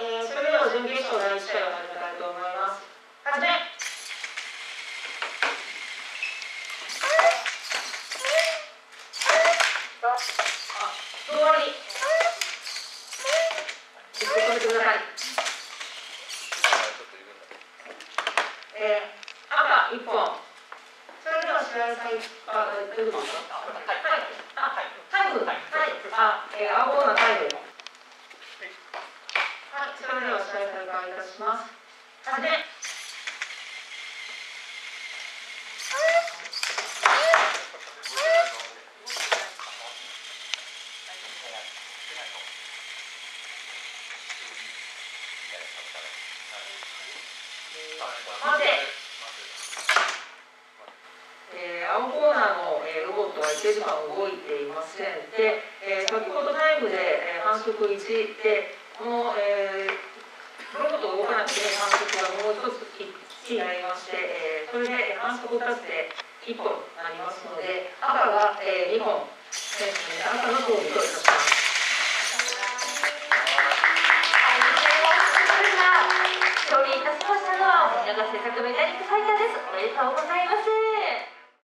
それでは準決勝第1試合を始めたいと思います。始め。終わり。止めてください。赤1本。それでは試合再開。どういうことですか？タイム。青コーナータイム。それでは試合再開いたします。始め。待て。青コーナーのロボットは1時間動いていません。で、先ほどタイムで反則1で、この、ロボットが動かなくて反則がもう一つ1になりまして、それで反則2つで1本なりますので、赤が2本選手に赤の勝利といたします。 勝利いたしましたのは、長瀬拓海ダイレクトファイターです。おめでとうございます。